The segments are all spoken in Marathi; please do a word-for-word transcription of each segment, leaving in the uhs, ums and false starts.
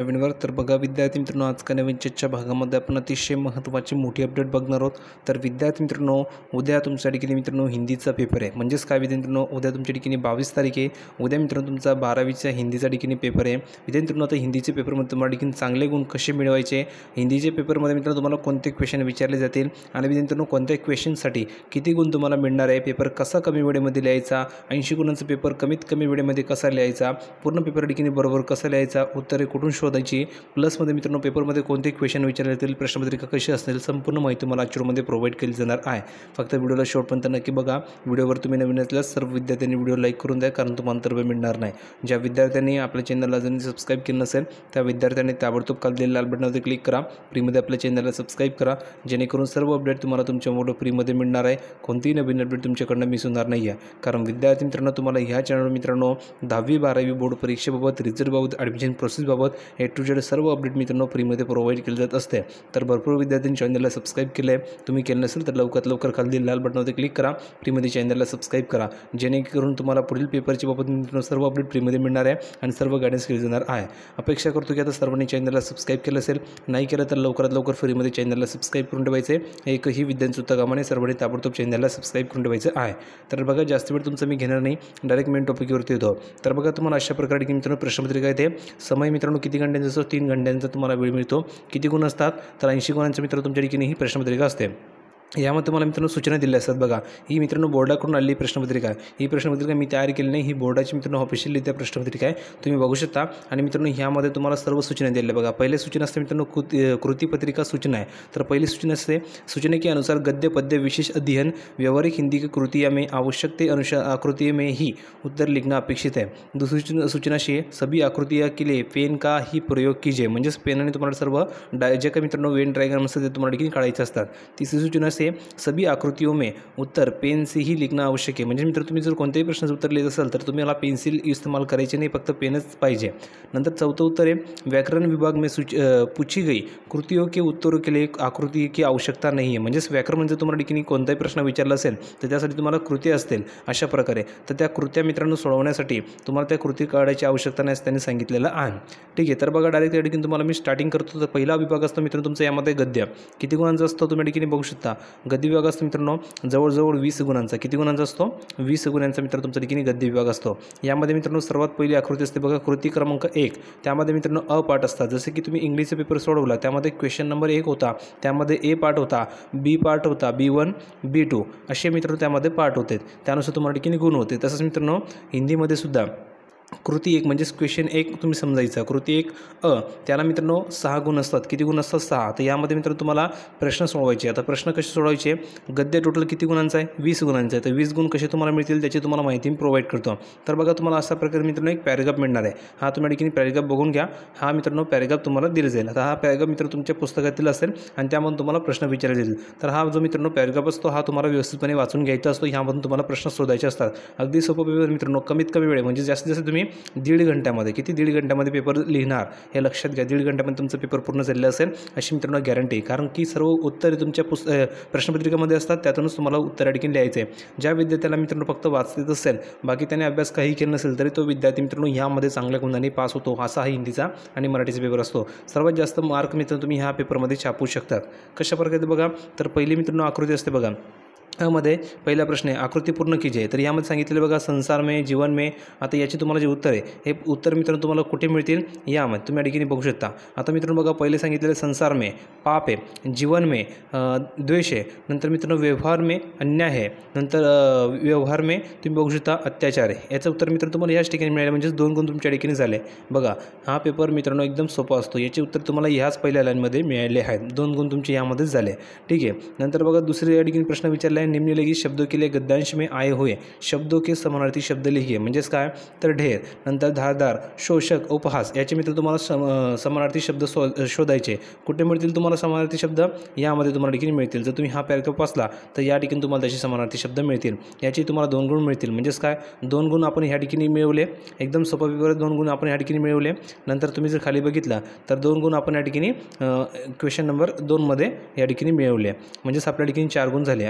नवीनवर तर बघा विद्यार्थी मित्रांनो, आज का नवीन चर्चा भागामध्ये आपण अतिशय महत्त्वाची मोठी अपडेट बघणार आहोत. तर विद्यार्थी मित्रांनो, उद्या तुमच्या ठिकाणी मित्रांनो हिंदीचा पेपर आहे. म्हणजेच काय विद्यार्थी मित्रांनो, उद्या तुमच्या ठिकाणी बावीस तारीख आहे. उद्या मित्रांनो तुमचा बारावीचा हिंदीचा ठिकाणी पेपर आहे. विद्यार्थी मित्रांनो, आता हिंदीचे पेपरमध्ये तुम्हाला ठिकाणी चांगले गुण कसे मिळवायचे, हिंदीच्या पेपरमध्ये मित्रांनो तुम्हाला कोणते क्वेश्चन विचारले जातील आणि विद्यार्थी मित्रांनो कोणत्या क्वेश्चनसाठी किती गुण तुम्हाला मिळणार आहे, पेपर कसा कमी वेळेमध्ये लिहायचा, ऐंशी गुणांचा पेपर कमीत कमी वेळेमध्ये कसा लिहायचा, पूर्ण पेपर ठिकाणी बरोबर कसा लिहायचा, उत्तरे कुठून शोधायची, प्लसमध्ये मित्रांनो पेपरमध्ये कोणते क्वेश्चन विचारले जातील, प्रश्नपत्रिका कशी असेल, संपूर्ण माहिती मला आजच्यामध्ये प्रोव्हाइड केली जाणार आहे. फक्त व्हिडिओला शेवटपर्यंत नक्की बघा. व्हिडिओवर तुम्ही नवीन असल्यास सर्व विद्यार्थ्यांनी व्हिडिओ लाईक करून द्या, कारण तुम्हाला अंतर्भय मिळणार नाही. ज्या विद्यार्थ्यांनी आपल्या चॅनलला जर सबस्क्राईब केलं नसेल त्या विद्यार्थ्यांनी ताबडतोब खाली दिलेल्या लाल बटनावर क्लिक करा, फ्रीमध्ये आपल्या चॅनलला सबस्क्राईब करा, जेणेकरून सर्व अपडेट तुम्हाला तुमच्या मोबाईल फ्रीमध्ये मिळणार आहे. कोणतीही नवीन अपडेट तुमच्याकडनं मिस होणार नाही आहे. कारण विद्यार्थी मित्रांनो, तुम्हाला ह्या चॅनलवर मित्रांनो दहावी बारावी बोर्ड परीक्षेबाबत, रिझल्टबाबत, ॲडमिशन प्रोसेसबाबत ए टू जेड सर्व अपडेट मित्रांनो फ्रीमध्ये प्रोव्हाइड केले जात असते. तर भरपूर विद्यार्थ्यांनी चॅनलला सबस्क्राईब केलं आहे. तुम्ही केलं नसेल तर लवकरात लवकर खाली लाल बटनावर क्लिक करा, फ्रीमध्ये चॅनलला सबस्क्राईब करा, जेणेकरून तुम्हाला पुढील पेपरच्या बाबत मित्रांनो सर्व अपडेट फ्रीमध्ये मिळणार आहे आणि सर्व गायडन्स केली जाणार आहे. अपेक्षा करतो की आता सर्वांनी चॅनलला सबस्क्राईब केलं असेल. नाही केलं तर लवकरात लवकर फ्रीमध्ये चॅनलला सबस्क्राईब करून ठेवायचे. एकही विद्यार्थी सुद्धा कामाने सर्वांनी ताबडतोब चॅनलला सबस्क्राईब करून ठेवायचं आहे. तर बघा, जास्त वेळ तुमचं मी घेणार नाही, डायरेक्ट मेन टॉपिकवरती येतो. तर बघा, तुम्हाला अशा प्रकारे की मित्रांनो प्रश्नपत्रिका येते. समय मित्रांनो किती घंट्यांचा असतो, तीन घंट्यांचा तुम्हाला वेळ मिळतो. किती गुण असतात, तर ऐंशी गुणांचा मित्र तुमच्या ठिकाणी ही प्रश्नपत्रिका असते. यामध्ये तुम्हाला मित्रांनो सूचना दिल्या असतात. बघा, ही मित्रांनो बोर्डाकडून आलेली प्रश्नपत्रिका आहे. ही प्रश्नपत्रिका मी तयार केली नाही, ही बोर्डाची मित्रांनो ऑफिशियलरित्या प्रश्नपत्रिका आहे, तुम्ही बघू शकता. आणि मित्रांनो ह्यामध्ये तुम्हाला सर्व सूचना दिल्या. बघा, पहिली सूचना असते मित्रांनो कृती कृतीपत्रिका सूचना आहे. तर पहिली सूचना असते, सूचना के अनुसार गद्य पद्य विशेष अध्ययन व्यवहारिक हिंदी की कृतियाँ में आवश्यकते अनुसार आकृतियों में ही उत्तर लिखना अपेक्षित है. दुसरी सूचना अशी आहे, सभी आकृतियों के लिए पेन का ही प्रयोग कीजिए. म्हणजेच पेनाने तुम्हाला सर्व डाय जे काही मित्रांनो वेन डायग्राम असतात ते तुम्हाला ठिकाणी काढायचे असतात. तिसरी सूचना असते, सभी आकृतियों में उत्तर पेन से ही लिखना आवश्यक है. म्हणजे मित्र तुम्ही जर कोणत्याही प्रश्नाचं उत्तर लिहित असाल तर तुम्हाला पेन्सिल इस्तेमाल करायचे नाही, फक्त पेनच पाहिजे. नंतर चौथं उत्तर आहे, व्याकरण विभाग में सूच पूछी गई कृतियों के उत्तरों के लिए आकृति की आवश्यकता नाही आहे. म्हणजेच व्याकरण म्हणजे तुम्हाला ठिकाणी कोणताही प्रश्न विचारला असेल तर त्यासाठी तुम्हाला कृती असतील अशा प्रकारे, तर त्या कृत्या मित्रांनो सोडवण्यासाठी तुम्हाला त्या कृती काढायची आवश्यकता नाही असं त्यांनी सांगितलेलं आहे. ठीक आहे. तर बघा, डायरेक्ट या ठिकाणी तुम्हाला मी स्टार्टिंग करतो. तर पहिला विभाग असतो मित्रांनो तुमचा यामध्ये गद्य. किती गुणांचा असतो तुम्ही ठिकाणी बघू शकता. गद्य विभाग असतो मित्रांनो जवळजवळ वीस गुणांचा. किती गुणांचा असतो, वीस गुणांचा मित्र तुमच्या ठिकाणी गद्य विभाग असतो. यामध्ये मित्रांनो सर्वात पहिली आकृती असते बघा, कृती क्रमांक एक. त्यामध्ये मित्रांनो अ पाठ असतात. जसे की तुम्ही इंग्लिशचा पेपर सोडवला त्यामध्ये क्वेश्चन नंबर एक होता, त्यामध्ये ए पार्ट होता, बी पार्ट होता, बी वन बी टू असे मित्रांनो त्यामध्ये पार्ट होते. त्यानुसार तुम्हाला ठिकाणी गुण होते. तसंच मित्रांनो हिंदीमध्ये सुद्धा कृती एक म्हणजेच क्वेश्चन एक तुम्ही समजायचा. कृती एक अ त्याला मित्रांनो सहा गुण असतात. किती गुण असतात, सहा. तर यामध्ये मित्रांनो तुम्हाला प्रश्न सोडवायचे. आता प्रश्न कसे सोडवायचे, गद्य टोटल किती गुणांचा आहे, वीस गुणांचा आहे. तर वीस गुण कसे तुम्हाला मिळतील त्याची तुम्हाला माहिती मी प्रोव्हाइड करतो. तर बघा, तुम्हाला अशा प्रकारे मित्रांनो एक पॅरेग्राफ मिळणार आहे. हा तुम्ही ठिकाणी पॅरेग्राफ बघून घ्या. हा मित्रांनो पॅरेग्राफ तुम्हाला दिला जाईल. आता हा पॅरेग्राफ मित्र तुमच्या पुस्तकातील असेल आणि त्यामधून तुम्हाला प्रश्न विचारले जाईल. तर हा जो मित्रांनो पॅरेग्राफ असतो हा तुम्हाला व्यवस्थितपणे वाचून घ्यायचा असतो. ह्यामधून तुम्हाला प्रश्न शोधायचे असतात. अगदी सोपं पेपर मित्रांनो, कमीत कमी वेळ म्हणजे जास्तीत जास्त तुम्ही दीड घंट्यामध्ये किती दीड घंट्यामध्ये पेपर लिहिणार हे लक्षात घ्या. दीड घंट्यामध्ये तुमचं पेपर पूर्ण झालेलं असेल अशी मित्रांनो गॅरंटी. कारण की सर्व उत्तरे तुमच्या पुस्त प्रश्नपत्रिकेमध्ये असतात, त्यातूनच तुम्हाला उत्तर ठिकाणी लिहायचं आहे. ज्या विद्यार्थ्याला मित्रांनो फक्त वाचत असेल, बाकी त्याने अभ्यास काही केला नसेल तरी तो विद्यार्थी मित्रांनो ह्यामध्ये चांगल्या गुणांनी पास होतो. असा हा हिंदीचा आणि मराठीचा पेपर असतो. सर्वात जास्त मार्क मित्रांनो तुम्ही ह्या पेपरमध्ये छापू शकतात. कशा प्रकारे बघा, तर पहिली मित्रांनो आकृती असते बघा. मध्ये पहिला प्रश्न आहे, आकृती पूर्ण कीजिए. तर यामध्ये सांगितलेलं बघा, संसार में, जीवन में. आता याची तुम्हाला जे उत्तर आहे हे उत्तर मित्रांनो तुम्हाला कुठे मिळतील, यामध्ये तुम्ही या ठिकाणी बघू शकता. आता मित्रांनो बघा, पहिले सांगितलेलं संसार में पाप आहे, जीवन में द्वेष आहे, नंतर मित्रांनो व्यवहार में अन्याय आहे, नंतर व्यवहार में तुम्ही बघू शकता अत्याचार आहे. याचं उत्तर मित्रांनो तुम्हाला याच ठिकाणी मिळालं. म्हणजेच दोन गुण तुमच्या ठिकाणी झाले. बघा, हा पेपर मित्रांनो एकदम सोपा असतो. याचे उत्तर तुम्हाला ह्याच पहिल्या लाईनमध्ये मिळाले आहेत. दोन गुण तुमचे यामध्येच झाले. ठीक आहे. नंतर बघा, दुसरे या ठिकाणी प्रश्न विचारला, निम्नलिखित शब्दों के लिए गद्यांश में आए हुए शब्दों के समानार्थी शब्द लिखिए. म्हणजेच काय, तर ढेर, नंतर धारदार, शोषक, उपहास याचे मित्र तुम्हाला सम समानार्थी शब्द शो शोधायचे. कुठे मिळतील तुम्हाला समानार्थी शब्द, यामध्ये तुम्हाला ठिकाणी मिळतील. जर तुम्ही हा पॅरेग्राफ वाचला तर या ठिकाणी तुम्हाला त्याचे समानार्थी शब्द मिळतील. याची तुम्हाला दोन गुण मिळतील. म्हणजेच काय, दोन गुण आपण ह्या ठिकाणी मिळवले. एकदम सोपा पेपर, दोन गुण आपण ह्या ठिकाणी मिळवले. नंतर तुम्ही जर खाली बघितला तर दोन गुण आपण या ठिकाणी क्वेश्चन नंबर दोनमध्ये या ठिकाणी मिळवले. म्हणजेच आपल्या ठिकाणी चार गुण झाले. आता यामध्ये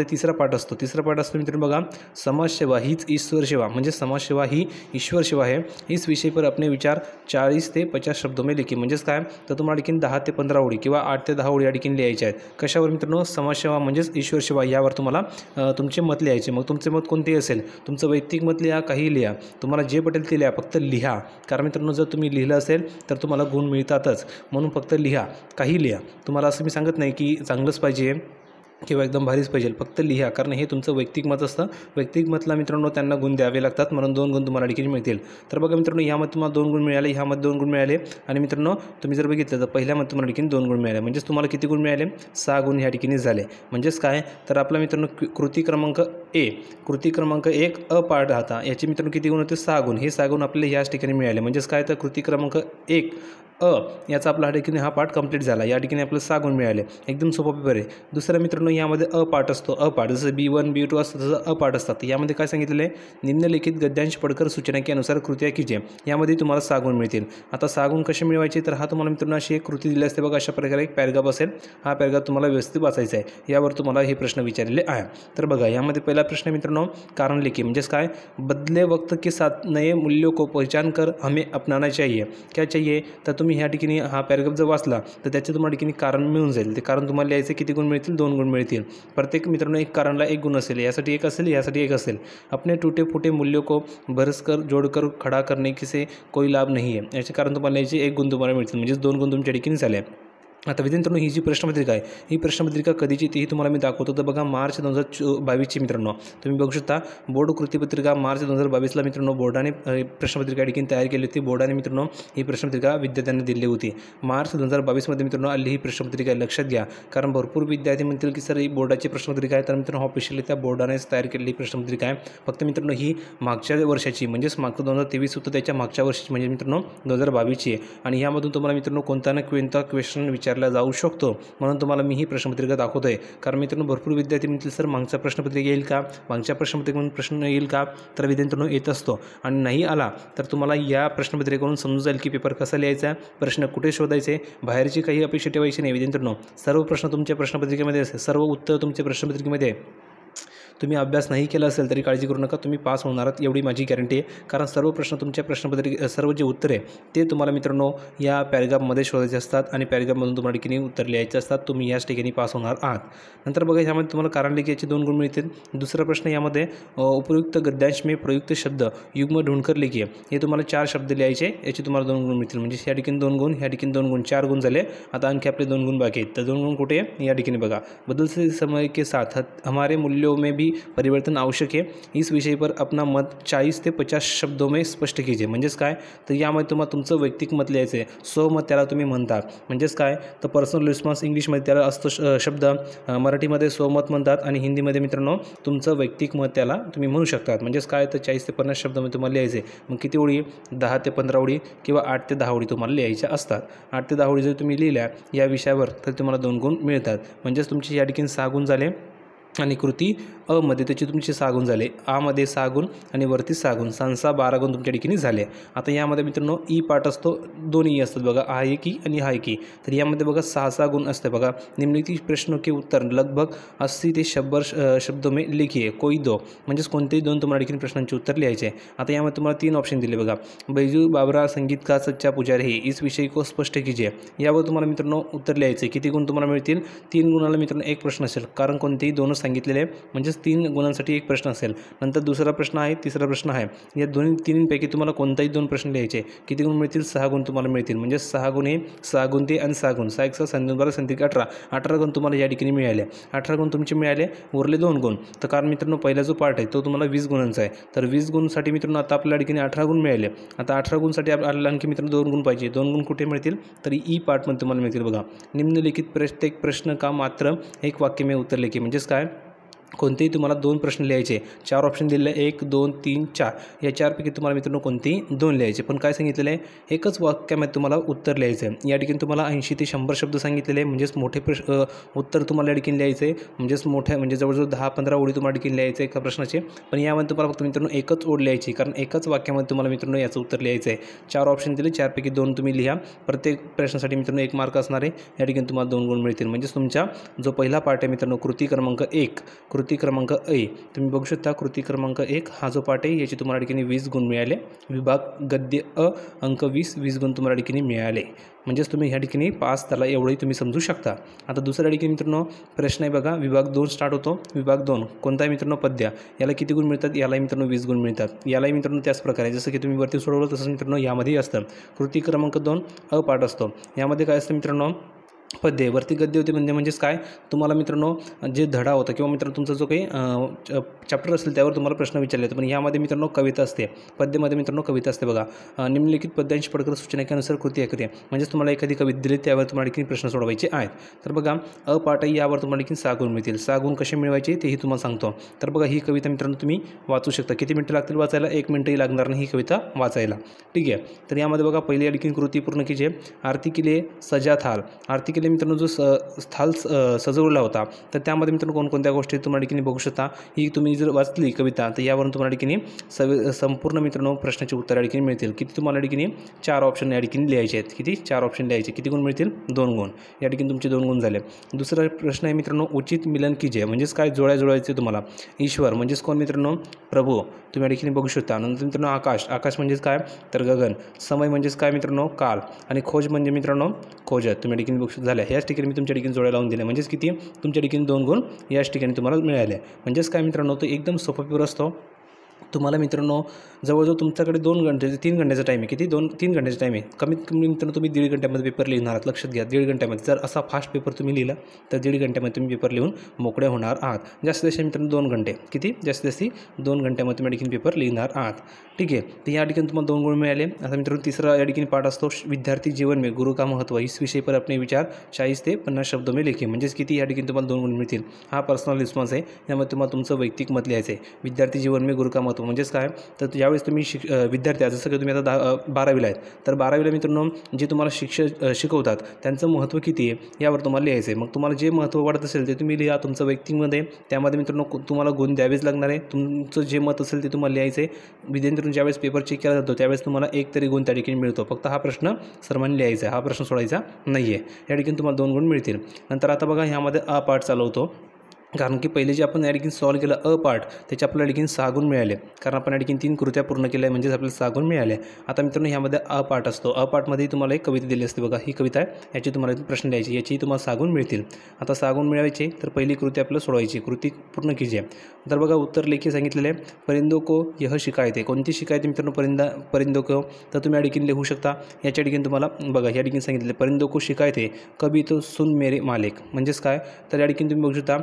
यामध्ये तिसरा पाठ असतो तिसरा पाठ असतो मित्रांनो बघा, समाजसेवा हीच ईश्वर सेवा, म्हणजे समाजसेवा ही ईश्वर सेवा है, इस विषय पर अपने विचार चाळीस ते पचास शब्दों में लिखी। म्हणजेच काय तर तुम्हाला आणखीन दहा ते पंधरा ओळी किंवा आठ ते दहा ओळी या ठिकाणी लिहायच्या आहेत। कशावर मित्रांनो, समाजसेवा म्हणजेच ईश्वर सेवा यावर तुम्हाला तुमचे मत लिहायचे। मग तुमचे मत कोणते असेल, तुमचं वैयक्तिक मत लिहा, काही लिहा, तुम्हाला जे पटेल ते लिहा, फक्त लिहा। कारण मित्रांनो जर तुम्ही लिहिलं असेल तर तुम्हाला गुण मिळतातच, म्हणून फक्त लिहा, काही लिहा। तुम्हाला असं मी सांगत नाही की चांगलंच पाहिजे किंवा एकदम भारीच पाहिजे, फक्त लिहा, कारण हे तुमचं वैयक्तिक मत असतं। वैयक्तिक मतला मित्रांनो त्यांना गुण द्यावे लागतात, म्हणून दोन गुण तुम्हाला ठिकाणी मिळतील। तर बघा मित्रांनो ह्यामध्ये तुम्हाला दोन गुण मिळाले, ह्यामध्ये दोन गुण मिळाले, आणि मित्रांनो तुम्ही जर बघितलं तर पहिल्यामध्ये तुम्हाला ठिकाणी दोन गुण मिळाले, म्हणजेच तुम्हाला किती गुण मिळाले, सहा गुण ह्या ठिकाणी झाले। म्हणजेच काय तर आपला मित्रांनो कृती क्रमांक ए कृती क्रमांक एक अ पाठ होता, याचे मित्रांनो किती गुण होते, सहा गुण। हे सहा गुण आपल्याला ह्याच ठिकाणी मिळाले। म्हणजेच काय तर कृती क्रमांक एक अ याचा आपला हा ठिकाणी हा पाठ कंप्लीट झाला, या ठिकाणी आपल्याला सहा गुण मिळाले। एकदम सोपा पेपर आहे। दुसरा मित्रांनो यामध्ये अ पाठ असतो, अ पाठ जसं बी वन बी टू असतं तसं अ पाठ असतात। यामध्ये काय सांगितलेलं आहे, निम्नलिखित गद्यांश पडकर सूचना के अनुसार कृत्या कीजिए, यामध्ये तुम्हाला सहा गुण मिळतील। आता सहा गुण कसे मिळवायचे, तर हा तुम्हाला मित्रांनो अशी एक कृती दिली असते बघा, अशा प्रकारे एक पॅराग्राफ असेल, हा पॅराग्राफ तुम्हाला व्यवस्थित वाचायचा आहे, यावर तुम्हाला हे प्रश्न विचारलेले आहे। तर बघा यामध्ये पहिला प्रश्न मित्रांनो, कारण लिखिए, म्हणजेच काय, बदले वक्त के साथ नए मूल्यों को पहचान कर हमें अपनाना चाहिए। क्या चाहिए, तर तुम्ही ह्या ठिकाणी हा पॅराग्राफ जर वाचला तर त्याचे तुम्हाला ठिकाणी कारण मिळून जाईल। ते कारण तुम्हाला लिहायचे किती गुण मिळतील, दोन गुण मिळतील। प्रत्येक मित्रांनो एक कारणला एक गुण असेल, यासाठी एक असेल, यासाठी एक असेल। अपने टूटे फूटे मूल्यों को भरसकर जोड़कर खड़ा करने की से कोई लाभ नहीं है, याचे कारण तुम्हाला लिहायचे एक गुण तुम्हाला मिळतील, म्हणजेच दोन गुण तुमच्या ठिकाणी झाले। आता विद्यार्थ्यांनो ही जी प्रश्नपत्रिका आहे, ही प्रश्नपत्रिका कधीची तीही तुम्हाला मी दाखवतो। तर बघा मार्च दोन हजार चो बावीसची मित्रांनो तुम्ही बघू शकता, बोर्ड कृतीपत्रिका मार्च दोन हजार बावीसला मित्रांनो बोर्डाने प्रश्नपत्रिका ठिकाणी तयार केली होती। बोर्डाने मित्रांनो ही प्रश्नपत्रिका विद्यार्थ्यांना दिली होती मार्च दोन हजार बावीसमध्ये मित्रांनो आली ही प्रश्नपत्रिका, लक्षात घ्या। कारण भरपूर विद्यार्थी म्हणतील की सर ही बोर्डाची प्रश्नपत्रिका आहे, तर मित्रांनो ऑफिशियली त्या बोर्डानेच तयार केलेली प्रश्नपत्रिका आहे। फक्त मित्रांनो ही मागच्या वर्षाची, म्हणजेच मागचं दोन हजार तेवीस होतं त्याच्या मागच्या वर्षाची, म्हणजे मित्रांनो दोन हजार बावीसची आहे। आणि यामधून तुम्हाला मित्रांनो कोणता ना कोणता क्वेश्चन विचार जाऊ शकतो, म्हणून तुम्हाला मी ही प्रश्नपत्रिका दाखवतोय। कारण मित्रांनो भरपूर विद्यार्थी म्हणतील सर मागच्या प्रश्नपत्रिका येईल का, मागच्या प्रश्नपत्रिकेतून प्रश्न येईल का, तर विद्यार्थ्यांनो येत असतो। आणि नाही आला तर तुम्हाला या प्रश्नपत्रिकेवरून समजून जाईल की पेपर कसा लिहायचा, प्रश्न कुठे शोधायचे, बाहेरची काही अपेक्षा ठेवायची नाही। विद्यार्थ्यांनो सर्व प्रश्न तुमच्या प्रश्नपत्रिकेमध्ये असेल, सर्व उत्तर तुमच्या प्रश्नपत्रिकेमध्ये। तुम्ही अभ्यास नाही केला असेल तरी काळजी करू नका, तुम्ही पास होणार आहात एवढी माझी गॅरंटी आहे। कारण सर्व प्रश्न तुमच्या प्रश्नपत्रिके सर्व जे उत्तर आहे ते तुम्हाला मित्रांनो या पॅराग्राफमध्ये शोधायचे असतात, आणि पॅराग्राफमधून तुम्हाला ठिकाणी उत्तर लिहायचे असतात, तुम्ही याच ठिकाणी पास होणार आहात। नंतर बघा यामध्ये तुम्हाला कारण लिखायचे दोन गुण मिळतील। दुसरा प्रश्न यामध्ये उपयुक्त गद्यांश में प्रयुक्त शब्द युग्म ढूंढकर लिखिए, हे तुम्हाला चार शब्द लिहायचे, याचे तुम्हाला दोन गुण मिळतील। म्हणजे या ठिकाणी दोन गुण, ह्या ठिकाणी दोन गुण, चार गुण झाले। आता आणखी आपले दोन गुण बाकी आहेत, तर दोन गुण कुठे या ठिकाणी बघा, बदलते समय के साथ हमारे मूल्यों में भी परिवर्तन आवश्यक है, इस विषय पर अपना मत चाळीस ते पचास शब्दों में स्पष्ट कीजिए। म्हणजेच काय तर यामध्ये तुम्हाला तुमचं वैयक्तिक मत लिहायचं आहे, स्वमत त्याला तुम्ही म्हणता। म्हणजेच काय तर पर्सनल रिस्पॉन्स इंग्लिशमध्ये त्याला असतो शब्द, मराठीमध्ये स्वमत म्हणतात, आणि हिंदीमध्ये मित्रांनो तुमचं वैयक्तिक मत त्याला तुम्ही म्हणू शकतात। म्हणजेच काय तर चाळीस ते पन्नास शब्दामध्ये तुम्हाला लिहायचे। मग किती ओळी, दहा ते पंधरा ओळी किंवा आठ ते दहा ओळी तुम्हाला लिहायच्या असतात। आठ ते दहा ओळी जर तुम्ही लिहिल्या या विषयावर तर तुम्हाला दोन गुण मिळतात। म्हणजेच तुमचे या ठिकाणी सहा गुण झाले, आणि कृती अ मध्ये त्याची तुमचे सहा गुण झाले, आ मध्ये सहा गुण आणि वरती सहा गुण, सहा बारा गुण तुमच्या ठिकाणी झाले। आता यामध्ये मित्रांनो ई पाठ असतो, दोन्ही असतात बघा, हा एक की आणि हा एक की। तर यामध्ये बघा सहा सहा गुण असते बघा। निम्नलिखित प्रश्नों के उत्तर लगभग अस्सी ते शंभर शब्दों में लिखिए, कोई दो, म्हणजेच कोणतेही दोन तुम्हाला ठिकाणी प्रश्नांचे उत्तर लिहायचे। आता यामध्ये तुम्हाला तीन ऑप्शन दिले बघा, बैजू बाबरा संगीत का सच्चा पुजारी है, इस विषय को स्पष्ट कीजिए, यावर तुम्हाला मित्रांनो उत्तर लिहायचे। किती गुण तुम्हाला मिळतील, तीन गुणाला मित्रांनो एक प्रश्न असेल, कारण कोणतेही दोन सांगितलेले, म्हणजेच तीन गुणांसाठी एक प्रश्न असेल। नंतर दुसरा प्रश्न आहे, तिसरा प्रश्न आहे, या दोन्ही तिन्हीपैकी तुम्हाला कोणताही दोन प्रश्न लिहायचे। किती गुण मिळतील, सहा गुण तुम्हाला मिळतील। म्हणजे सहा गुण हे सहा गुण ते आणि सहा गुण, सहा एक सहा संध्या बारा संध्या अठरा अठरा गुण तुम्हाला या ठिकाणी मिळाले। अठरा गुण तुमचे मिळाले, उरले दोन गुण। तर कारण मित्रांनो पहिला जो पार्ट आहे तो तुम्हाला वीस गुणांचा आहे, तर वीस गुणसाठी मित्रांनो आता आपल्या ठिकाणी अठरा गुण मिळाले। आता अठरा गुणसाठी आपल्याला आणखी मित्रांनो दोन गुण पाहिजे, दोन गुण कुठे मिळतील, तर ई पार्टमध्ये तुम्हाला मिळतील बघा। निम्नलिखित प्रत्येक प्रश्न का मात्र एक वाक्य में उत्तर लिखिए, म्हणजेच काय कोणतेही तुम्हाला दोन प्रश्न लिहायचे, चार ऑप्शन दिलेले एक दोन तीन चार, या चारपैकी तुम्हाला मित्रांनो कोणतेही दोन लिहायचे। पण काय सांगितलेलं आहे, एकच वाक्यामध्ये तुम्हाला उत्तर लिहायचं आहे। या ठिकाणी तुम्हाला ऐंशी ते शंभर शब्द सांगितलेले आहे, म्हणजेच मोठे प्रश्न उत्तर तुम्हाला या ठिकाणी लिहायचं आहे, म्हणजेच मोठ्या म्हणजे जवळजवळ दहा पंधरा ओळी तुम्हाला ठिकाणी लिहायचं आहे एका प्रश्नाचे। पण यामध्ये तुम्हाला फक्त मित्रांनो एकच ओळ लिहायची, कारण एकाच वाक्यामध्ये तुम्हाला मित्रांनो याचं उत्तर लिहायचं आहे। चार ऑप्शन दिले, चारपैकी दोन तुम्ही लिहा, प्रत्येक प्रश्नासाठी मित्रांनो एक मार्क असणार आहे। या ठिकाणी तुम्हाला दोन गुण मिळतील। म्हणजेच तुमचा जो पहिला पार्ट आहे मित्रांनो कृती क्रमांक एक, कृती क्रमांक ए तुम्ही बघू शकता, कृती क्रमांक एक हा जो पाठ आहे याची तुम्हाला ठिकाणी वीस गुण मिळाले. विभाग गद्य अ अंक वीस वीस गुण तुम्हाला ठिकाणी मिळाले. म्हणजेच तुम्ही ह्या ठिकाणी पास झाला एवढंही तुम्ही समजू शकता. आता दुसऱ्या ठिकाणी मित्रांनो प्रश्न आहे बघा, विभाग दोन स्टार्ट होतो. विभाग दोन कोणताही मित्रांनो पद्य, याला किती गुण मिळतात? यालाही मित्रांनो वीस गुण मिळतात. यालाही मित्रांनो त्याच प्रकारे जसं की तुम्ही वरती सोडवलं तसंच मित्रांनो यामध्येही असतं. कृती क्रमांक दोन अ पाठ असतो. यामध्ये काय असतं मित्रांनो? पद्य. वरती गद्य होते म्हणजे म्हणजेच काय तुम्हाला मित्रांनो जे धडा होता किंवा मित्रांनो तुमचा जो काही चॅप्टर असेल त्यावर तुम्हाला प्रश्न विचारले जातात. पण यामध्ये मित्रांनो कविता असते. पद्यमध्ये मित्रांनो कविता असते बघा. निम्नलिखित पद्यांची पडकर सूचनेनुसार कृती करूया. म्हणजेच तुम्हाला एखादी कविता दिली त्यावर तुम्हाला देखील प्रश्न सोडवायचे आहेत. तर बघा अ पाठ यावर तुम्हाला देखील सहा गुण मिळतील. सहा गुण कसे मिळवायचे तेही तुम्हाला सांगतो. तर बघा ही कविता मित्रांनो तुम्ही वाचू शकता. किती मिनिटं लागतील वाचायला? एक मिनिटही लागणार नाही ही कविता वाचायला. ठीक आहे. तर यामध्ये बघा पहिली आणखीन कृती पूर्ण कीजिए. आरती केली सजा थाल. आरती केली मित्रांनो जो स थाल सजवला होता तर त्यामध्ये मित्रांनो कोणकोणत्या गोष्टी तुम्हाला ठिकाणी बघू शकता. ही तुम्ही जर वाचली कविता तर यावरून तुम्हाला ठिकाणी सव संपूर्ण मित्रांनो प्रश्नाचे उत्तर या ठिकाणी मिळतील. किती तुम्हाला ठिकाणी? चार ऑप्शन या ठिकाणी लिहायचे आहेत. किती? चार ऑप्शन लिहायचे. किती गुण मिळतील? दोन गुण. या ठिकाणी तुमचे दोन गुण झाले. दुसरा प्रश्न आहे मित्रांनो उचित मिलन कीजिए. म्हणजेच काय जोड्या जोडायचे तुम्हाला. ईश्वर म्हणजेच कोण मित्रांनो? प्रभू तुम्ही या ठिकाणी बघू शकता. नंतर मित्रांनो आकाश. आकाश म्हणजेच काय? तर गगन. समय म्हणजेच काय मित्रांनो? काल. आणि खोज म्हणजे मित्रांनो खोजत. तुम्ही या ठिकाणी बघू शकता. झाल्या ह्याच ठिकाणी मी तुमच्या ठिकाणी जोड्या लावून दिल्या. म्हणजेच किती? तुमच्या ठिकाणी दोन गुण याच ठिकाणी तुम्हाला मिळाले. म्हणजेच काय मित्रांनो तो एकदम सोपा पेपर असतो. तुम्हाला मित्रांनो जवळजवळ तुमच्याकडे दोन घंटे तीन घंट्याचा टाईम आहे. किती? दोन तीन घंट्याचा टाईम आहे. कमीत कमी मित्रांनो तुम्ही दीड घंट्यामध्ये पेपर लिहिणार आहात. लक्षात घ्या दीड घंट्यामध्ये. जर असा फास्ट पेपर तुम्ही लिहिला तर दीड घंट्यामध्ये तुम्ही पेपर लिहून मोकळे होणार आहात. जास्तीत जास्त मित्रांनो दोन घंटे. किती? जास्तीत जास्त दोन घंट्यामध्ये तुम्ही या ठिकाणी पेपर लिहिणार आहात. ठीक आहे. तर या ठिकाणी तुम्हाला दोन गुण मिळाले. आता मित्रांनो तिसरा या ठिकाणी पाठ असतो विद्यार्थी जीवन में गुरु का महत्व. इस विषय पर अपने विचार चाळीस ते पन्नास शब्द में लिखे. म्हणजेच किती या ठिकाणी तुम्हाला दोन गुण मिळतील. हा पर्सनल रिस्पॉन्स आहे. यामध्ये तुम्हाला तुमचं वैयक्तिक मत लिहायचं आहे. विद्यार्थी जीवन में गुरु का महत्व म्हणजेच काय? तर ज्यावेळेस तुम्ही शिक विद्यार्थी जसं की तुम्ही आता दहा बारावीला आहेत तर बारावीला मित्रांनो जे तुम्हाला शिक्ष शिकवतात त्यांचं महत्त्व किती आहे यावर तुम्हाला लिहायचं आहे. मग तुम्हाला जे महत्त्व वाटत असेल ते तुम्ही लिहा तुमचं वैयक्तिकमध्ये. त्यामध्ये मित्रांनो तुम्हाला गुण द्यावेच लागणार आहे. तुमचं जे मत असेल ते तुम्हाला लिहायचं आहे. विद्यार्थ्यांनी ज्यावेळेस पेपर चेक केला जातो त्यावेळेस तुम्हाला एक तरी गुण त्या ठिकाणी मिळतो. फक्त हा प्रश्न सर्वांनी लिहायचा आहे. हा प्रश्न सोडायचा नाही आहे. या ठिकाणी तुम्हाला दोन गुण मिळतील. नंतर आता बघा ह्यामध्ये अ पाठ चालू होतो. कारण की पहिले जे आपण या ठिकाणी सॉल्व केलं अ पाठ त्याचे आपल्याला ठिकाणी सहा गुण मिळाले. कारण आपण या ठिकाणी तीन कृत्या पूर्ण केल्या आहे म्हणजेच आपल्याला सहा गुण मिळाले. आता मित्रांनो ह्यामध्ये अ पाठ असतो. अ पाठमध्ये तुम्हाला एक कविता दिली असते बघा. ही कविता आहे. याची तुम्हाला प्रश्न द्यायची. याची तुम्हाला सहा गुण मिळतील. आता सहा गुण मिळवायचे तर पहिली कृती आपल्याला सोडवायची. कृती पूर्ण कीजिए. तर बघा उत्तर लेखी सांगितलेलं आहे. परिंदो को यह शिकायत आहे. कोणती शिकायत मित्रांनो? परिंदा परिंदो को. तर तुम्ही या ठिकाणी लिहू शकता. याच्या ठिकाणी तुम्हाला बघा या ठिकाणी सांगितले परिंदो को शिकायत आहे कभी तो सुन मेरे मालिक. म्हणजेच काय? तर या ठिकाणी तुम्ही बघू शकता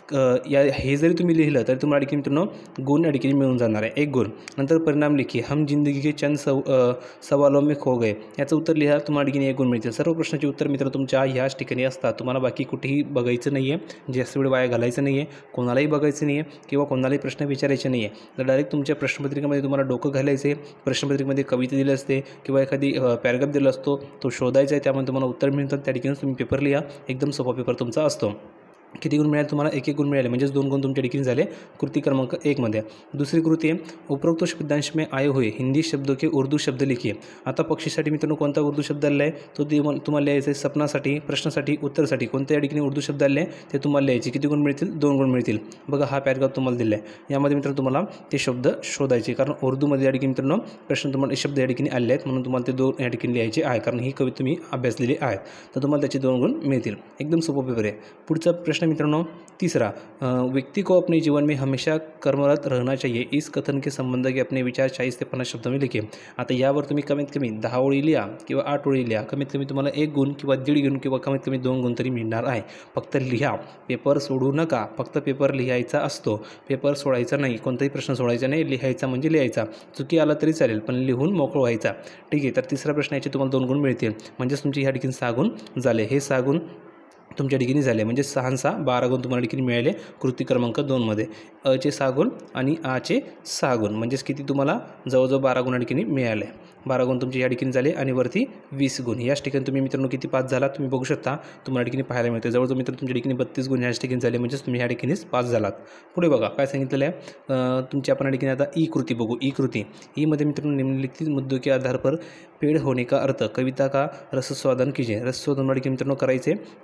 या हे जरी तुम्ही लिहिलं तरी तुम्हाला ठिकाणी मित्रांनो गुण या ठिकाणी मिळून जाणार आहे. एक गुण. नंतर परिणाम लिखिए. हम जिंदगी के चंद सव सवालों में खो गए. याचं उत्तर लिहा. तुम्हाला ठिकाणी एक गुण मिळतील. सर्व प्रश्नाचे उत्तर मित्र तुमच्या ह्याच ठिकाणी असतात. तुम्हाला बाकी कुठेही बघायचं नाही आहे. जास्त वेळ वाया घालायचं नाही आहे. कोणालाही बघायचं नाही आहे किंवा कोणालाही प्रश्न विचारायचे नाही आहे. तर डायरेक्ट तुमच्या प्रश्नपत्रिकेमध्ये तुम्हाला डोकं घालायचं आहे. प्रश्नपत्रिकेमध्ये कविता दिली असते किंवा एखादी पॅराग्राफ दिला असतो तो शोधायचा आहे. त्यामध्ये तुम्हाला उत्तर मिळतात. त्या ठिकाणी तुम्ही पेपर लिहा. एकदम सोपा पेपर तुमचा असतो. किती गुण मिळाले तुम्हाला? एक एक गुण मिळाले म्हणजेच दोन गुण तुमच्या ठिकाणी झाले कृती क्रमांक एकमध्ये. दुसरी कृती आहे उपरोक्त शब्दांश में आए हुए हिंदी शब्दों के उर्दू शब्द लिखिए. आता पक्षीसाठी मित्रांनो कोणता उर्दू शब्द आलेला आहे तो तुम्हाला लिहायचा आहे. सपनासाठी, प्रश्नासाठी, उत्तरसाठी कोणत्या या ठिकाणी उर्दू शब्द आले ते तुम्हाला लिहायचे. किती गुण मिळतील? दोन गुण मिळतील. बघा हा पॅराग्राफ तुम्हाला दिला आहे. यामध्ये मित्रांनो तुम्हाला ते शब्द शोधायचे कारण उर्दूमध्ये या ठिकाणी मित्रांनो प्रश्न तुम्हाला शब्द या ठिकाणी आले आहेत म्हणून तुम्हाला ते दोन या ठिकाणी लिहायचे आहे. कारण ही कविता तुम्ही अभ्यासलेली आहे तर तुम्हाला त्याचे दोन गुण मिळतील. एकदम सोपा पेपर आहे. पुढचा प्रश्न मित्रांनो तीसरा व्यक्ति को अपने जीवन में हमेशा कर्मरत रहना चाहिए. इस कथन के संबंध के अपने विचार चाळीस ते पन्नास शब्द में लिखे. आता यावर तुम्ही कमीत कमी दहा ओळी लिहा किंवा आठ ओळी लिहा. कमीत कमी तुम्हाला एक गुण किंवा दीड गुण किंवा कमीत कमी दोन गुण तरी मिळणार आहे. फक्त लिहा. पेपर सोडू नका. फक्त पेपर लिहायचा असतो. पेपर सोडायचा नाही. कोणताही प्रश्न सोडायचा नाही. लिहायचा म्हणजे लिहायचा. चुकी आला तरी चालेल पण लिहून मोकळं व्हायचा. ठीक आहे. तर तिसऱ्या प्रश्नाचे तुम्हाला दोन गुण मिळतील. म्हणजेच तुमची ह्या ठिकाणी सहा गुण झाले. हे सहा गुण तुमच्या ठिकाणी झाले म्हणजे सहा सहा बारा गुण तुम्हाला ठिकाणी मिळाले कृती क्रमांक दोनमध्ये. अचे सहा गुण आणि आचे सहा गुण म्हणजेच किती तुम्हाला जवळजवळ बारा गुण ठिकाणी मिळाले. बारा गुण तुमचे या ठिकाणी झाले आणि वरती वीस गुण. याच ठिकाणी तुम्ही मित्रांनो किती पास झाला तुम्ही बघू शकता. तुम्हाला ठिकाणी पाहायला मिळते. जवळजवळ मित्र तुमच्या ठिकाणी बत्तीस गुण याच ठिकाणी झाले म्हणजेच तुम्ही या ठिकाणीच पास झालात. पुढे बघा काय सांगितलेलं आहे. तुमची आपण या ठिकाणी आता ई कृती बघू. ई कृती ईमध्ये मित्रांनो निम्नलिखित मुद्दों के आधार पर पेड़ होने का अर्थ कविता का रसस्वादन कीजिए. रसस्वादन तुम्हाला ठिकाणी मित्रांनो करायचे तर याची तुम्हाला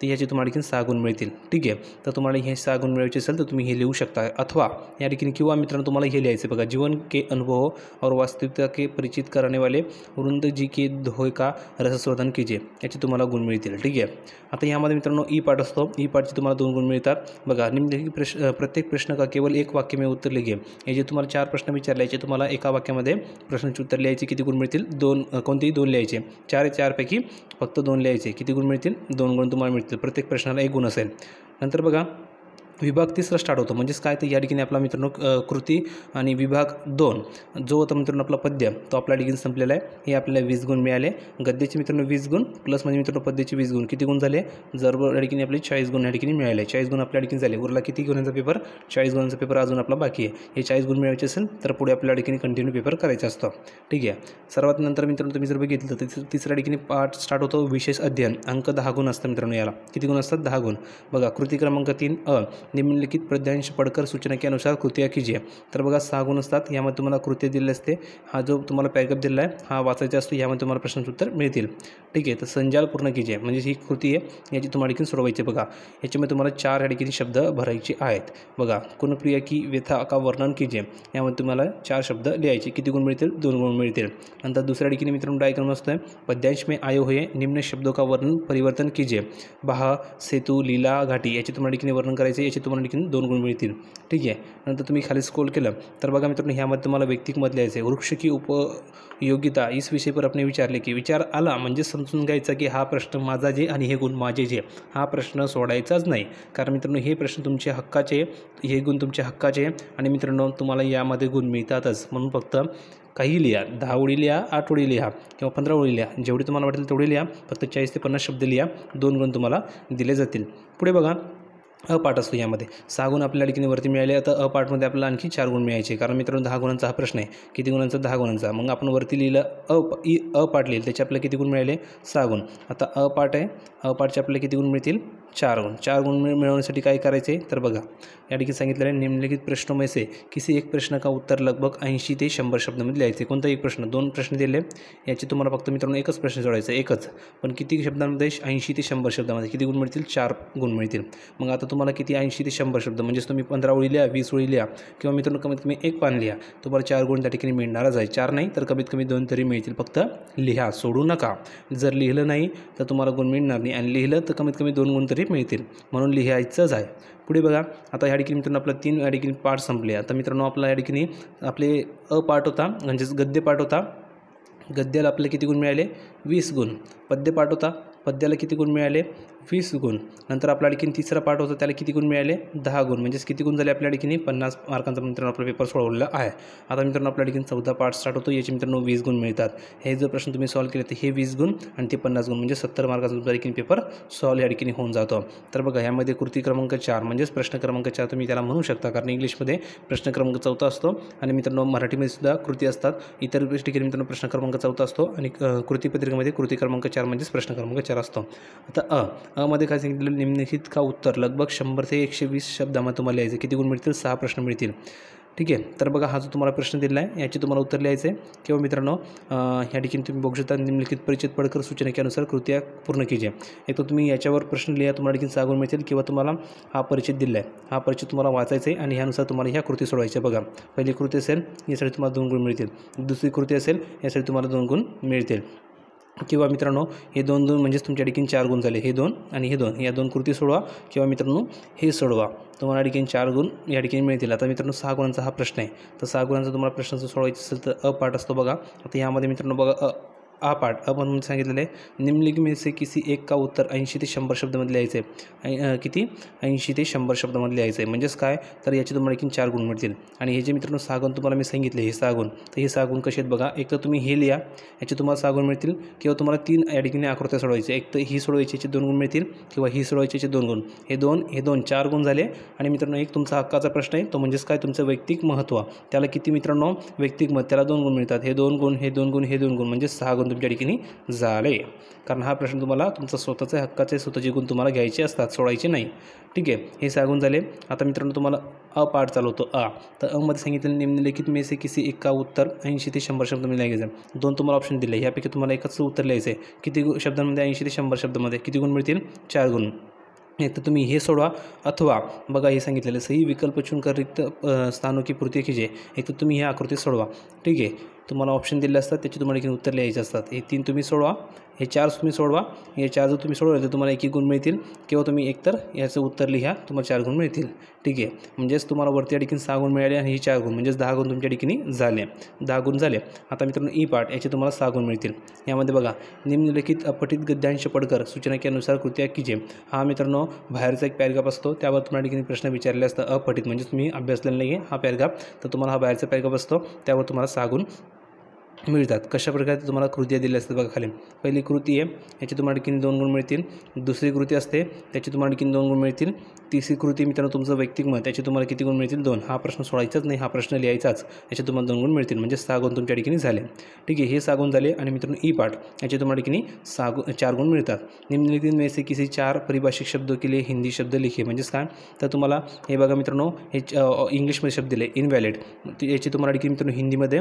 तुम्हाला आणखी सहा गुण मिळतील। ठीक आहे, तर तुम्हाला हे सहा गुण मिळवायचे असेल तर तुम्ही हे लिहू शकता, अथवा या ठिकाणी किंवा मित्रांनो तुम्हाला हे लिहायचं बघा, जीवन के अनुभव और वास्तविकता के परिचित कराने वाले वृंद जी के धोय का रसशोधन कीजिए, याचे तुम्हाला गुण मिळतील। ठीक आहे, आता यामध्ये मित्रांनो ई पार्ट असतो, ई पार्टचे तुम्हाला दोन गुण मिळतात बघा। निम्नलिखित प्रश्न प्रत्येक प्रश्न का केवळ एक वाक्य में उत्तर लिखिए, हे जे तुम्हाला चार प्रश्न विचारल्याचे तुम्हाला एका वाक्यामध्ये प्रश्नाचे उत्तर लिहायचे, किती गुण मिळतील? दोन, कोणतेही दोन लिहायचे, चार चारपैकी फक्त दोन लिहायचे, किती गुण मिळतील? दोन गुण तुम्हाला मिळतील, प्रत्येक प्रश्नाला एक गुण असेल। नंतर बघा विभाग तिसरा स्टार्ट होतो, म्हणजेच काय तर या ठिकाणी आपला मित्रांनो कृती आणि विभाग दोन जो होता मित्रांनो आपला पद्य, तो आपल्या ठिकाणी संपलेला आहे। हे आपल्याला वीस गुण मिळाले, गद्याचे मित्रांनो वीस गुण प्लस म्हणजे मित्रांनो पद्याचे वीस गुण, किती गुण झाले? जर या ठिकाणी आपले चाळीस गुण या ठिकाणी मिळाले, चाळीस गुण आपल्या ठिकाणी झाले। उरला किती गुणांचा पेपर? चाळीस गुणांचा पेपर अजून आपला बाकी आहे। हे चाळीस गुण मिळवायचे असेल तर पुढे आपल्या ठिकाणी कंटिन्यू पेपर करायचा असतो। ठीक आहे, सर्वात नंतर मित्रांनो तुम्ही जर बघितलं तर तिसऱ्या ठिकाणी पार्ट स्टार्ट होतो विशेष अध्ययन, अंक दहा गुण असतात मित्रांनो, याला किती गुण असतात? दहा गुण। बघा कृती क्रमांक तीन अ निम्नलिखित पद्यांश पढ़कर सूचना के अनुसार कृतियाँ कीजिए, तर बघा सहा गुण असतात, यामध्ये तुम्हाला कृत्य दिले असते, हा जो तुम्हाला पॅकअप दिला आहे हा वाचायचा असतो, यामध्ये तुम्हाला प्रश्नांचे उत्तर मिळतील। ठीक आहे, तर संजाल पूर्ण कीजिए म्हणजे ही कृती आहे, याची तुम्हाला ठिकाणी सोडवायची बघा। याच्यामध्ये तुम्हाला चार या ठिकाणी शब्द भरायचे आहेत बघा। कुणप्रिया की व्यथा का वर्णन कीजिए, यामध्ये तुम्हाला चार शब्द लिहायचे, किती गुण मिळतील? दोन गुण मिळतील। नंतर दुसऱ्या ठिकाणी मित्रांनो डायग्राम असतो आहे, पद्यांश में आए हुए निम्न शब्दों का वर्णन परिवर्तन कीजिए, बहा सेतू लीला घाटी, याचे तुम्हाला ठिकाणी वर्णन करायचे, याचे तुम्हाला ठिकाणी दोन गुण मिळतील। ठीक आहे, नंतर तुम्ही खाली स्क्रोल केलं तर बघा मित्रांनो ह्यामध्ये तुम्हाला वैयक्तिक लिहायचं आहे, वृक्ष की उपयोगिता इस विषय पर आपने विचारले की, विचार आला म्हणजे समजून घ्यायचा की हा प्रश्न माझा जे आणि हे गुण माझे जे, हा प्रश्न सोडायचाच नाही, कारण मित्रांनो हे प्रश्न तुमच्या हक्काचे, हे गुण तुमच्या हक्काचे आणि मित्रांनो तुम्हाला यामध्ये गुण मिळतातच, म्हणून फक्त काही लिहा, दहा ओळी लिहा, आठ ओळी लिहा किंवा पंधरा ओळी लिहा, जेवढी तुम्हाला वाटेल तेवढी लिहा, फक्त चाळीस ते पन्नास शब्द लिहा, दोन गुण तुम्हाला दिले जातील। पुढे बघा अ पाठ असतो, यामध्ये सहा गुण आपल्या ठिकाणी वरती मिळाले, आता अ पाठमध्ये आपल्याला आणखी चार गुण मिळायचे, कारण मित्रांनो दहा गुणांचा हा प्रश्न आहे, किती गुणांचा? दहा गुणांचा। मग आपण वरती लिहिलं अ ई अ पाठ लिहिलं, त्याचे आपल्याला किती गुण मिळाले? सहा गुण। आता अ पाठ आहे, अ पाठचे आपल्याला किती गुण मिळतील? चार गुण। चार गुण मिळवण्यासाठी काय करायचे तर बघा या ठिकाणी सांगितलेलं आहे, निम्नलिखित प्रश्नों में से किसी एक प्रश्न का उत्तर लगभग ऐंशी ते शंभर शब्दामध्ये लिहायचे। कोणता एक प्रश्न? दोन प्रश्न दिले, याचे तुम्हाला फक्त मित्रांनो एकच प्रश्न सोडायचा, एकच, पण किती शब्दांमध्ये? ऐंशी ते शंभर शब्दामध्ये, किती गुण मिळतील? चार गुण मिळतील। मग आता तुम्हाला किती? ऐंशी ते शंभर शब्द, म्हणजेच तुम्ही पंधरा ओळी लिहा, वीस ओळी लिहा किंवा मित्रांनो कमीत कमी एक पान लिहा, तुम्हाला चार गुण त्या ठिकाणी मिळणारच आहे। चार नाही तर कमीत कमी दोन तरी मिळतील, फक्त लिहा, सोडू नका। जर लिहिलं नाही तर तुम्हाला गुण मिळणार नाही, आणि लिहिलं तर कमीत कमी दोन गुण तरी मिळतील, म्हणून लिहायचंच आहे। पुढे बघा आता या ठिकाणी मित्रांनो आपला तीन या ठिकाणी पाठ संपले। आता मित्रांनो आपला या ठिकाणी आपले अ पाठ होता, म्हणजेच गद्य पाठ होता, गद्याला आपल्याला किती गुण मिळाले? वीस गुण। पद्य पाठ होता, पद्याला किती गुण मिळाले? वीस गुण। नंतर आपल्या ठिकाणी तिसरा पाठ होता, त्याला किती गुण मिळाले? दहा गुण, म्हणजेच किती गुण झाले आपल्या ठिकाणी? पन्नास मार्कांचा मित्रांनो आपला पेपर सोडवलेला आहे। आता मित्रांनो आपल्या ठिकाणी चौदा पाठ स्टार्ट होतो, याचे मित्रांनो वीस गुण मिळतात। हे जर प्रश्न तुम्ही सॉल्व्ह केले तर हे वीस गुण आणि ते पन्नास गुण, म्हणजे सत्तर मार्काचा तुमच्या ठिकाणी पेपर सॉल्व्ह या ठिकाणी होऊन जातो। तर बघा ह्यामध्ये कृती क्रमांक चार म्हणजेच प्रश्न क्रमांक चार तुम्ही त्याला म्हणू शकता, कारण इंग्लिशमध्ये प्रश्न क्रमांक चौथा असतो आणि मित्रांनो मराठीमध्ये सुद्धा कृती असतात, इतर ठिकाणी मित्रांनो प्रश्न क्रमांक चौथा असतो आणि कृती पत्रिकेमध्ये कृती क्रमांक चार म्हणजेच प्रश्न क्रमांक चार असतो। आता अ अ मध्ये काय सांगितलं? निम्नलिखित का उत्तर लगभग शंभर ते एकशे वीस शब्दामध्ये तुम्हाला लिहायचं, किती गुण मिळतील? सहा प्रश्न मिळतील। ठीक आहे, तर बघा हा जो तुम्हाला प्रश्न दिला आहे याचे तुम्हाला उत्तर लिहायचं आहे, किंवा मित्रांनो ह्या ठिकाणी तुम्ही बघू शकता, निम्नलिखित परिचित पढ़कर सूचना के अनुसार कृत्या पूर्ण कीजिए, एक तर तुम्ही याच्यावर प्रश्न लिहा, तुम्हाला ठिकाणी सहा गुण मिळतील, किंवा तुम्हाला हा परिचित दिला आहे, हा परिचित तुम्हाला वाचायचा आहे आणि ह्यानुसार तुम्हाला ह्या कृती सोडवायच्या। बघा पहिली कृती असेल यासाठी तुम्हाला दोन गुण मिळतील, दुसरी कृती असेल यासाठी तुम्हाला दोन गुण मिळतील, किंवा मित्रांनो हे दोन दोन म्हणजेच तुमच्या ठिकाणी चार गुण झाले, हे दोन आणि हे दोन, या दोन कृती सोडवा किंवा मित्रांनो हे सोडवा, तुम्हाला ठिकाणी चार गुण या ठिकाणी मिळतील। आता मित्रांनो सहा गुणांचा हा प्रश्न आहे, तर सहा गुणांचा तुम्हाला प्रश्न सोडवायचा असेल तर अ पाठ असतो बघा। आता यामध्ये मित्रांनो बघा अ आ पाठ अ म्हणून सांगितलेलं आहे, निम्नलिखित में से किसी एक का उत्तर ऐंशी ते शंभर शब्दामध्ये लिहायचं आहे, किती? ऐंशी ते शंभर शब्दामध्ये लिहायचं आहे, म्हणजेच काय तर याचे तुम्हाला आणखी चार गुण मिळतील। आणि हे जे मित्रांनो सहा गुण तुम्हाला मी सांगितले, हे सहा गुण, तर हे सहा गुण कसे आहेत बघा, एक तर तुम्ही हे लिहा, याचे तुम्हाला सहा गुण मिळतील, किंवा तुम्हाला तीन या ठिकाणी आकृत्या सोडवायचे, एक तर ही सोडवायची याचे दोन गुण मिळतील, किंवा ही सोडवायची याचे दोन गुण, हे दोन हे दोन चार गुण झाले। आणि मित्रांनो एक तुमचा हक्काचा प्रश्न आहे, तो म्हणजेच काय तुमचं वैयक्तिक महत्त्व, त्याला किती मित्रांनो वैयक्तिक महत्त्व, त्याला दोन गुण मिळतात, हे दोन गुण हे दोन गुण हे दोन गुण, म्हणजे सहा गुण तुमच्या ठिकाणी झाले, कारण हा प्रश्न तुम्हाला तुमचा स्वतःचे हक्काचे स्वतःचे गुण तुम्हाला घ्यायचे असतात, सोडायचे नाही। ठीक आहे, हे सहा गुण झाले। आता मित्रांनो तुम्हाला अ पाठ चालवतो अ, तर अ मध्ये सांगितलं निम्नलिखित में से किसी एक का उत्तर ऐंशी ते शंभर शब्दामध्ये लिहायचं, दोन तुम्हाला ऑप्शन दिले, यापैकी तुम्हाला एकच उत्तर लिहायचं आहे, किती शब्दांमध्ये? ऐंशी ते शंभर शब्दामध्ये, किती गुण मिळतील? चार गुण। एक तर तुम्ही हे सोडवा अथवा बघा हे सांगितलेलं सही विकल्प चुनकर रिक्त स्थानों की पूर्ती कीजिए. एक तर तुम्ही हे आकृती सोडवा. ठीक आहे, तुम्हाला ऑप्शन दिले असतात त्याची तुम्हाला की उत्तर लिहायचे असतात. हे तीन तुम्ही सोडवा, हे चार तुम्ही सोडवा. हे चार जर तुम्ही सोडवले तर तुम्हाला एक एक गुण मिळतील किंवा तुम्ही एकतर याचं उत्तर लिहा, तुम्हाला चार गुण मिळतील. ठीक आहे, म्हणजेच तुम्हाला वरती या ठिकाणी सहा गुण मिळाले आणि हे चार गुण म्हणजेच दहा गुण तुमच्या ठिकाणी झाले. दहा गुण झाले. आता मित्रांनो ई पाठ याचे तुम्हाला सहा गुण मिळतील. यामध्ये बघा निम्नलिखित अपठित गद्यांश पडकर सूचना के अनुसार कृत्या कीजिए. हा मित्रांनो बाहेरचा एक पॅराग्राफ असतो, त्यावर तुम्हाला ठिकाणी प्रश्न विचारले असतात अपठित म्हणजे तुम्ही अभ्यासलेला नाही आहे हा पॅराग्राफ, तर तुम्हाला हा बाहेरचा पॅराग्राफ असतो त्यावर तुम्हाला सहा गुण मिळतात. कशा प्रकारे तुम्हाला कृत्या दिल्या असतात बघा खाली. पहिली कृती आहे याची तुम्हाला आणखीन दोन गुण मिळतील. दुसरी कृती असते त्याची तुम्हाला आणखीन दोन गुण मिळतील. तिसरी कृती मित्रांनो तुमचं वैयक्तिक मत त्याचे तुम्हाला किती गुण मिळतील दोन. हा प्रश्न सोडायचाच नाही, हा प्रश्न लिहायचाच, याचे तुम्हाला दोन गुण मिळतील म्हणजे सहा गुण तुमच्या ठिकाणी झाले. ठीक आहे, हे सहा गुण झाले. आणि मित्रांनो ई पाठ याचे तुम्हाला ठिकाणी सहा गुण चार गुण मिळतात. निम्नलिखित में से किसी चार परिभाषिक शब्दों के लिए हिंदी शब्द लिखिए. म्हणजेच काय तर तुम्हाला हे बघा मित्रांनो हे इंग्लिशमध्ये शब्द दिले इनव्हॅलिड, याची तुम्हाला ठिकाणी मित्रांनो हिंदीमध्ये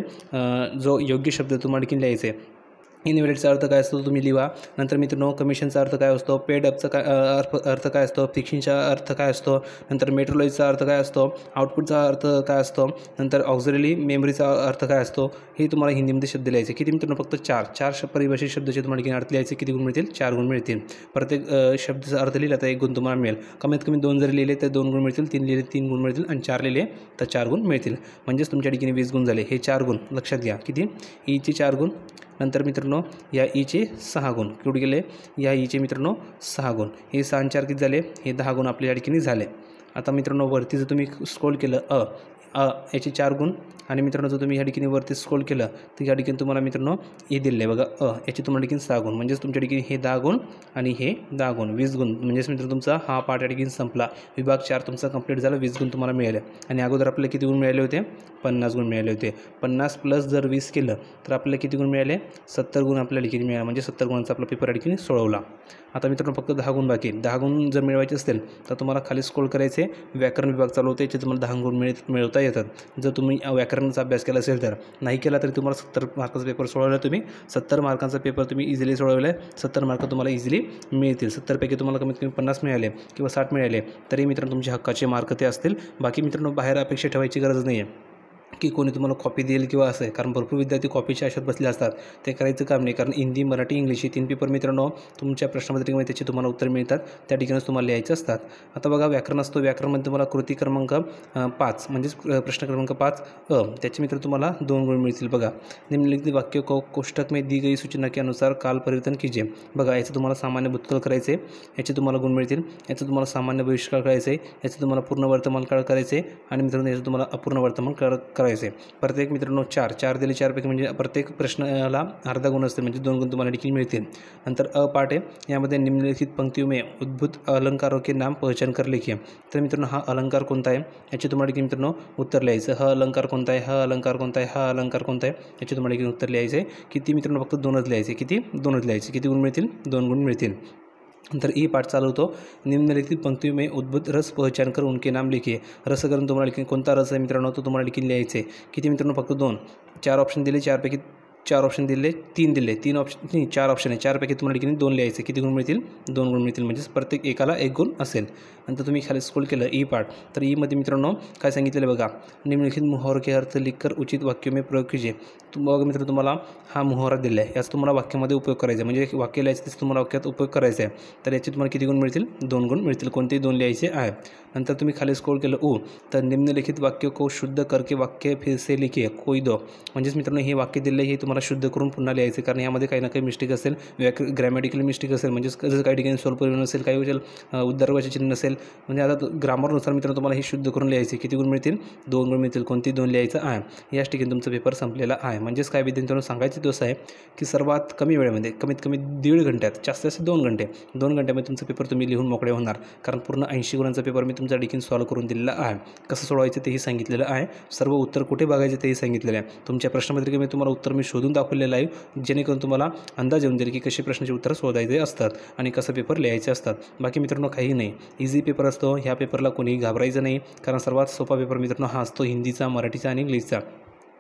जो योग्य शब्द तुम्हाला ठिकाणी लिहायचे. इनव्हॅलिडचा अर्थ काय असतो तुम्ही लिहा. नंतर मित्रांनो कमिशनचा अर्थ काय असतो, पेड अपचा काय अर्थ अर्थ काय असतो, फिक्शनचा अर्थ काय असतो, नंतर मेट्रोलॉजीचा अर्थ काय असतो, आउटपुटचा अर्थ काय असतो, नंतर ऑक्झिलरी मेमरीचा अर्थ काय असतो, हे तुम्हाला हिंदीमध्ये शब्द लिहायचे. किती मित्रांनो फक्त चार चार श परिभाषित शब्दाचे तुम्हाला ठिकाणी अर्थ लिहायचे. किती गुण मिळतील चार गुण मिळतील. प्रत्येक शब्दाचा अर्थ लिहिला तर एक गुण तुम्हाला मिळेल. कमीत कमी दोन जरी लिहिले तर दोन गुण मिळतील, तीन लिहिले तीन गुण मिळतील आणि चार लिहिले तर चार गुण मिळतील. म्हणजेच तुमच्या ठिकाणी वीस गुण झाले. हे चार गुण लक्षात घ्या. किती ईचे चार गुण, नंतर मित्रांनो या ईचे सहा गुण कुठे गेले, या ईचे मित्रांनो सहा गुण, हे सहा आणि चार किती झाले, हे दहा गुण आपल्या या ठिकाणी झाले. आता मित्रांनो वरती जर तुम्ही स्क्रोल केलं अ अ याचे चार गुण आणि मित्रांनो जर तुम्ही या ठिकाणी वरती स्क्रोल केलं तर या ठिकाणी तुम्हाला मित्रांनो हे दिले आहे बघा अ याचे तुम्हाला ठिकाणी सहा गुण म्हणजेच तुमच्या ठिकाणी हे दहा गुण आणि हे दहा गुण वीस गुण. म्हणजेच मित्रांनो तुमचा हा पाठ या ठिकाणी संपला. विभाग चार तुमचा कंप्लीट झाला, वीस गुण तुम्हाला मिळाले. आणि अगोदर आपल्याला किती गुण मिळाले होते, पन्नास गुण मिळाले होते. पन्नास प्लस जर वीस केलं तर आपल्याला किती गुण मिळाले, सत्तर गुण आपल्याला ठिकाणी मिळाले. म्हणजे सत्तर गुणांचा आपला पेपर या ठिकाणी सोडवला. आता मित्रांनो फक्त दहा गुण बाकी. दहा गुण जर मिळवायचे असतील तर तुम्हाला खाली स्क्रोल करायचे, व्याकरण विभाग चालू होते याचे तुम्हाला दहा गुण मिळ मिळवता येतात. जर तुम्ही व्याकरणाचा अभ्यास केला असेल तर, नाही केला तरी तुम्हाला सत्तर मार्काचा पेपर सोडवला. तुम्ही सत्तर मार्कांचा पेपर तुम्ही इझिली सोडवला आहे. सत्तर मार्क तुम्हाला इझिली मिळतील. सत्तरपैकी तुम्हाला कमीत कमी पन्नास मिळाले किंवा साठ मिळाले तरी मित्रांनो तुमचे हक्काचे मार्क ते असतील. बाकी मित्रांनो बाहेर अपेक्षा ठेवायची गरज नाही आहे की कोणी तुम्हाला कॉपी देईल किंवा असं आहे, कारण भरपूर विद्यार्थी कॉपीच्या आशात बसले असतात. ते करायचं काम नाही, कारण हिंदी मराठी इंग्लिश हे तीन पेपर मित्रांनो तुमच्या प्रश्नपत्रिकेमध्ये त्याचे तुम्हाला उत्तर मिळतात, त्या ठिकाणीच तुम्हाला लिहायचे असतात. आता बघा व्याकरण असतो, व्याकरणमध्ये तुम्हाला कृती क्रमांक पाच म्हणजेच प्रश्न क्रमांक पाच अ त्याचे मित्र तुम्हाला दोन गुण मिळतील. बघा निम्नलिखित वाक्य को कोष्टक में दी गई सूचना के अनुसार काल परिवर्तन कीजिए. बघा याचं तुम्हाला सामान्य भूतकाळ करायचे, याचे तुम्हाला गुण मिळतील. याचं तुम्हाला सामान्य भविष्यकाळ करायचे, याचं तुम्हाला पूर्ण वर्तमान काळ करायचे आणि मित्रांनो याचं तुम्हाला अपूर्ण वर्तमान काळ करायचे. प्रत्येक मित्रांनो चार चार दिले, चारपैकी म्हणजे प्रत्येक प्रश्नाला अर्धा गुण असते, म्हणजे दोन गुण तुम्हाला देखील मिळतील. नंतर अ पाठ आहे, यामध्ये निम्नलिखित पंक्तियों में उद्भूत अलंकारों के नाम पहचान कर लिखिए. तर मित्रांनो हा अलंकार कोणता आहे याचे तुम्हाला देखील मित्रांनो उत्तर लिहायचं. हा अलंकार कोणता आहे, हा अलंकार कोणता आहे, हा अलंकार कोणता आहे याचे तुम्हाला देखील उत्तर लिहायचे. किती मित्रांनो फक्त दोनच लिहायचे. किती दोनच लिहायचे. किती गुण मिळतील, दोन गुण मिळतील. नंतर ई पाठ चालू होतो. निम्नलिखित पंक्तियों में उद्भूत रस पहचान कर उनके नाम लिखिए. रस करून तुम्हाला लिखिए कोणता रस आहे मित्रांनो तो तुम्हाला लिखून लिहायचे. किती मित्रांनो फक्त दोन. चार ऑप्शन दिले, चारपैकी चार ऑप्शन दिले, तीन दिले, तीन ऑप्शन नाही चार ऑप्शन आहे, चारपैकी तुम्हाला ठिकाणी दोन लिहायचे. किती गुण मिळतील, दोन गुण मिळतील. म्हणजेच प्रत्येक एकाला एक गुण असेल. नंतर तुम्ही खाली स्क्रोल केलं ई पाठ, तर ईमध्ये मित्रांनो काय सांगितलेलं बघा, निम्नलिखित मुहावरों के अर्थ लिखकर उचित वाक्यों में प्रयोग कीजिए. तुम बघा मित्र तुम्हाला हा मुहावरा दिला आहे, याचा तुम्हाला वाक्यामध्ये उपयोग करायचा आहे. म्हणजे वाक्य लिहायचं त्याचं तुम्हाला वाक्यात उपयोग करायचा आहे. तर याचे तुम्हाला किती गुण मिळतील, दोन गुण मिळतील. कोणतेही दोन लिहायचे आहे. नंतर तुम्ही खाली स्क्रोल केलं ऊ, तर निम्नलिखित वाक्य को शुद्ध करके वाक्य फिर से लिखिए कोई दो. म्हणजेच मित्रांनो हे वाक्य दिलं हे तुम्हाला शुद्ध करून पुन्हा लिहायचे, कारण यामध्ये काही ना काही मिस्टेक असेल, व्याक ग्रॅमॅटिकल मिस्टेक असेल, म्हणजेच जसं काही ठिकाणी स्वल्पविराम नसेल, काही असेल उद्गारवाचे चिन्ह नसेल, म्हणजे आता ग्रामरनुसार मित्रांनो तुम्हाला हे शुद्ध करून लिहायचे. किती गुण मिळतील, दोन गुण मिळतील. कोणती दोन लिहायचं आहे. याच ठिकाणी तुमचा पेपर संपलेला आहे. म्हणजेच काय विद्यार्थ्यांना सांगायचं दोष आहे की सर्वात कमी वेळेमध्ये कमीत कमी दीड घंट्यात, जास्त जास्त दोन घंटे दोन घंट्यामध्ये तुमचा पेपर तुम्ही लिहून मोकळे होणार, कारण पूर्ण ऐंशी गुणांचा पेपर मी तुमच्या ठिकाणी सॉल्व्ह करून दिलेला आहे. कसं सोडवायचं तेही सांगितलेलं आहे. सर्व उत्तर कुठे बघायचे तेही सांगितलेलं आहे. तुमच्या प्रश्नपत्रिकेमध्ये तुम्हाला उत्तर मी शोधून दाखवलेलं आहे, जेणेकरून तुम्हाला अंदाज येऊन जाईल की कसे प्रश्नाचे उत्तर शोधायचे असतात आणि कसं पेपर लिहायचे असतात. बाकी मित्रांनो काही नाही, इझी पेपर असतो. ह्या पेपरला कोणीही घाबरायचं नाही, कारण सर्वात सोपा पेपर मित्रांनो हा असतो हिंदीचा, मराठीचा आणि इंग्लिशचा.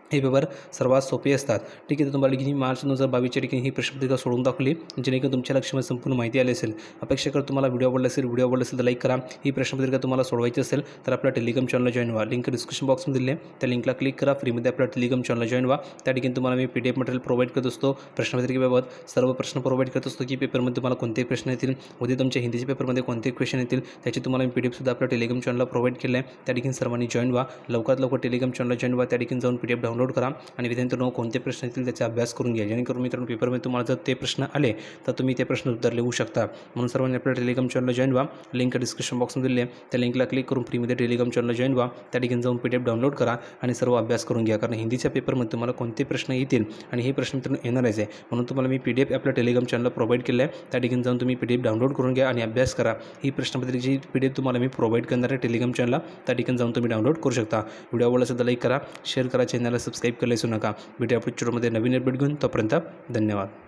हे पेपर सर्वात सोपे असतात. ठीक आहे, तर तुम्हाला की मार्च दोन हजार बावीसच्या ठिकाणी ही प्रश्नपत्रिका सोडवून दाखवली, जेणेकरून तुमच्या लक्षामध्ये संपूर्ण माहिती आली असेल. अपेक्षा करतो तुम्हाला व्हिडिओ आवडला असेल. व्हिडिओ आवडला असेल तर लाईक करा. ही प्रश्नपत्रिका तुम्हाला सोडवायची असेल तर आपल्या टेलिग्राम चॅनलला जॉईन व्हा. लिंक डिस्क्रिप्शन बॉक्समध्ये दिली आहे, त्या लिंकला क्लिक करा. फ्रीमध्ये आपल्या टेलिग्राम चॅनलला जॉईन व्हा. त्या ठिकाणी तुम्हाला मी P D F material provide करत असतो. प्रश्नपत्रिकेबाबत सर्व प्रश्न प्रोव्हाइड करत असतो की पेपरमध्ये तुम्हाला कोणते प्रश्न येतील, उद्या तुमच्या हिंदीच्या पेपरमध्ये कोणते क्वेश्चन येतील, त्याची तुम्हाला मी पी डी एफसुद्धा आपल्या टेलिग्राम चॅनलला प्रोव्हाइड केलं आहे. त्या ठिकाणी सर्वांनी जॉईन व्हा. लवकरात लवकर टेलिग्राम चॅनलला जॉईन व्हा. त्या ठिकाणी जाऊन पी डी एफ डाउनलोड करा आणि विद्यार्थ्यांनो कोणते प्रश्न येतील त्याचा अभ्यास करून घ्या, जेणेकरून मित्रांनो पेपरमध्ये तुम्हाला जर ते प्रश्न आले तर तुम्ही ते प्रश्न उत्तर लिहू शकता. म्हणून सर्वांनी आपल्या टेलिग्राम चॅनलला जॉईन व्हा. लिंक डिस्क्रिप्शन बॉक्समध्ये दिली आहे, त्या लिंकला क्लिक करून फ्रीमध्ये टेलिग्राम चॅनलला जॉईन व्हा. त्या ठिकाणी जाऊन पी डी एफ डाउनलोड करा आणि सर्व अभ्यास करून घ्या, कारण हिंदीच्या पेपरमध्ये तुम्हाला कोणते प्रश्न येतील आणि हे प्रश्न मित्रांनो येणारच आहे. म्हणून तुम्हाला मी पी डी एफ आपल्या टेलिग्राम चॅनलला प्रोव्हाइड केलं आहे. त्या ठिकाणी जाऊन तुम्ही पी डी एफ डाउनलोड करून घ्या आणि अभ्यास करा. ही प्रश्नपत्रिकेची पी डी एफ तुम्हाला मी प्रोव्हाइड करणार आहे टेलिग्राम चॅनलला, त्या ठिकाणी जाऊन तुम्ही डाउनलोड करू शकता. व्हिडिओ आवडला असेल तर लाईक करा, शेअर करा, चॅनलला सबस्क्राईब करायला विसरू नका. भेटूया पुढच्या व्हिडिओमध्ये नवीन अपडेट घेऊन. तोपर्यंत धन्यवाद.